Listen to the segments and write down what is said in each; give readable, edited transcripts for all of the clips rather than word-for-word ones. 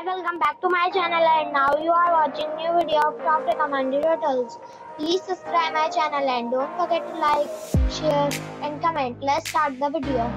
welcome back to my channel, and now you are watching new video of top recommended hotels. Please subscribe my channel and don't forget to like, share and comment. Let's start the video.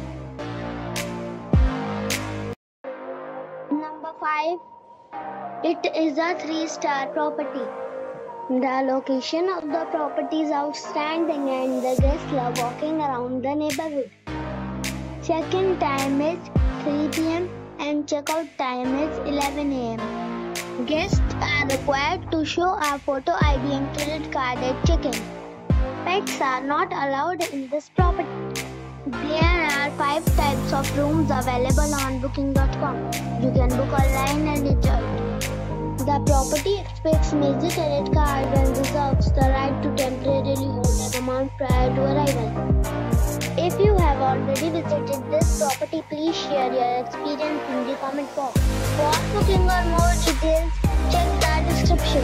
Number 5. It is a 3-star property. The location of the property is outstanding and the guests love walking around the neighborhood. Check-in time is 3 p.m. and check-out time is 11 a.m. Guests are required to show a photo ID and credit card at check-in. Pets are not allowed in this property. There are 5 types of rooms available on booking.com. You can book online and enjoy it. The property expects major credit cards and reserves the right to temporarily hold an amount prior to arrival. If you have already visited this property, please share your experience in the comment box. For booking or more details, check the description.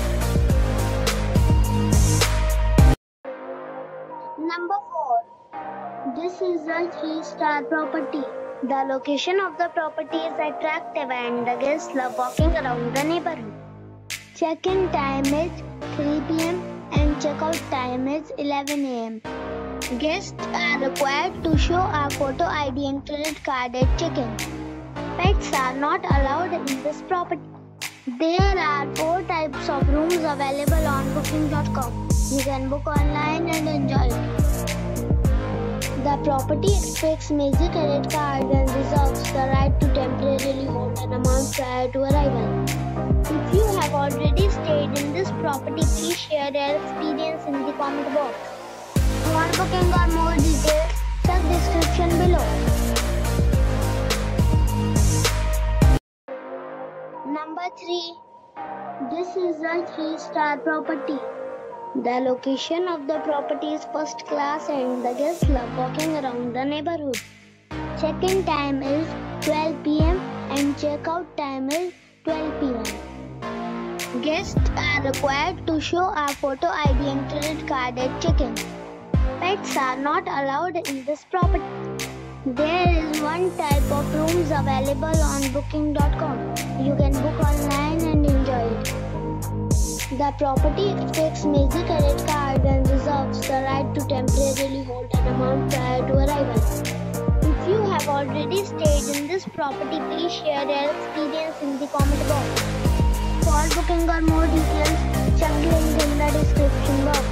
Number 4. This is a 3-star property. The location of the property is attractive and the guests love walking around the neighborhood. Check-in time is 3 p.m. and check-out time is 11 a.m. Guests are required to show a photo ID and credit card at check-in. Pets are not allowed in this property. There are 4 types of rooms available on booking.com. You can book online and enjoy it. The property expects major credit cards and reserves the right to temporarily hold an amount prior to arrival. If you have already stayed in this property, please share your experience in the comment box. For booking or more details, check description below. Number 3. This is a 3-star property. The location of the property is first class and the guests love walking around the neighborhood. Check-in time is 12 p.m. and check-out time is 12 p.m. Guests are required to show a photo ID and credit card at check-in. Pets are not allowed in this property. There is 1 type of rooms available on booking.com. You can book online and enjoy it. The property expects major credit cards and reserves the right to temporarily hold an amount prior to arrival. If you have already stayed in this property, please share your experience in the comment box. For booking or more details, check the link in the description box.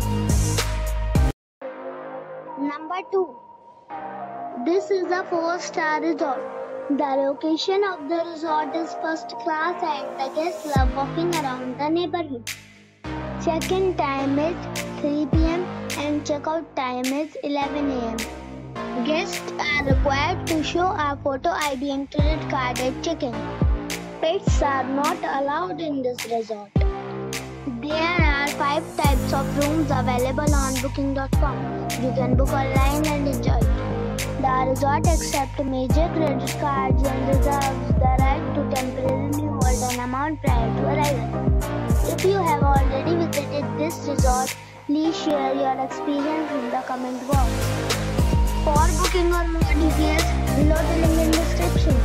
Number 2. This is a 4-star resort. The location of the resort is first class and the guests love walking around the neighborhood. Check-in time is 3 p.m. and check-out time is 11 a.m. Guests are required to show a photo ID and credit card at check-in. Pets are not allowed in this resort. There are 5 types of rooms available on booking.com. You can book online and enjoy it. The resort accepts major credit cards and reserves the right to temporarily hold an amount prior to arrival. If you have already visited this resort, please share your experience in the comment box. For booking or more details, below the link in description.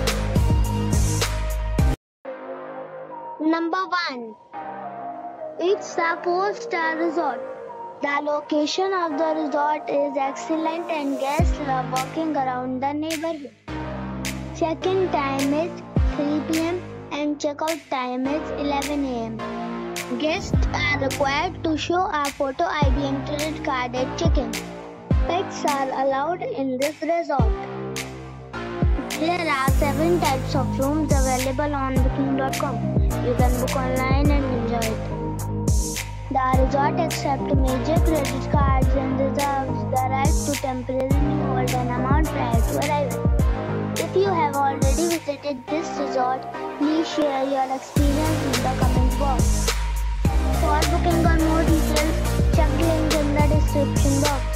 Number 1. It's a 4-star resort. The location of the resort is excellent and guests love walking around the neighborhood. Check-in time is 3 p.m. and check-out time is 11 a.m. Guests are required to show a photo ID and credit card at check-in. Pets are allowed in this resort. There are 7 types of rooms available on booking.com. You can book online and enjoy it. The resort accepts major credit cards and reserves the right to temporarily hold an amount prior to arrival. If you have already visited this resort, please share your experience in the comment box. For booking or more details, check the link in the description box.